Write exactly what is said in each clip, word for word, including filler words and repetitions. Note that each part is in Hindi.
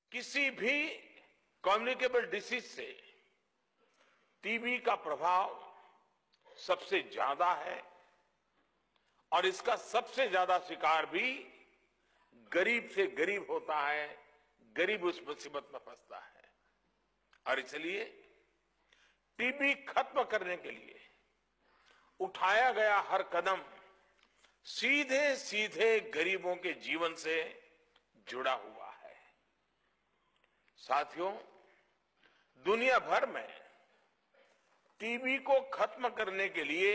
किसी भी कम्युनिकेबल डिसीज से टीबी का प्रभाव सबसे ज्यादा है और इसका सबसे ज्यादा शिकार भी गरीब से गरीब होता है, गरीब उस मुसीबत में फंसता है। और इसलिए टीबी खत्म करने के लिए उठाया गया हर कदम सीधे सीधे गरीबों के जीवन से जुड़ा हुआ है। साथियों, दुनिया भर में टीबी को खत्म करने के लिए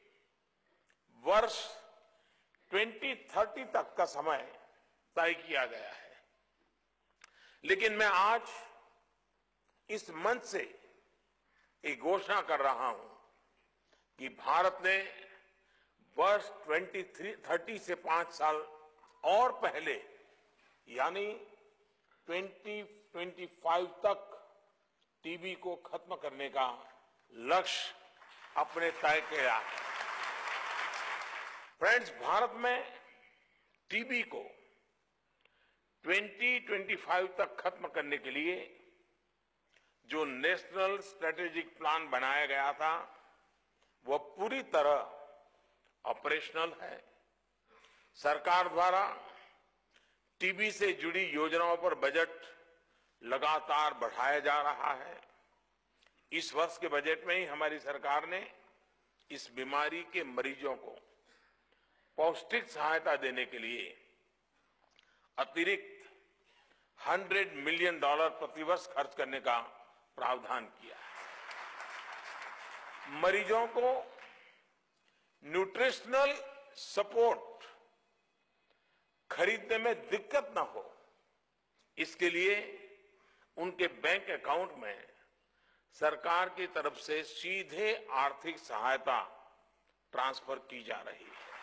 वर्ष दो हज़ार तीस तक का समय तय किया गया है, लेकिन मैं आज इस मंच से एक घोषणा कर रहा हूं कि भारत ने वर्ष दो हज़ार तीस से पांच साल और पहले यानी दो हज़ार पच्चीस तक टीबी को खत्म करने का लक्ष्य अपने तय किया है। फ्रेंड्स, भारत में टीबी को दो हज़ार पच्चीस तक खत्म करने के लिए जो नेशनल स्ट्रेटेजिक प्लान बनाया गया था वो पूरी तरह ऑपरेशनल है। सरकार द्वारा टीबी से जुड़ी योजनाओं पर बजट लगातार बढ़ाया जा रहा है। इस वर्ष के बजट में ही हमारी सरकार ने इस बीमारी के मरीजों को पौष्टिक सहायता देने के लिए अतिरिक्त सौ मिलियन डॉलर प्रतिवर्ष खर्च करने का प्रावधान किया है। मरीजों को न्यूट्रिशनल सपोर्ट खरीदने में दिक्कत न हो, इसके लिए उनके बैंक अकाउंट में सरकार की तरफ से सीधे आर्थिक सहायता ट्रांसफर की जा रही है।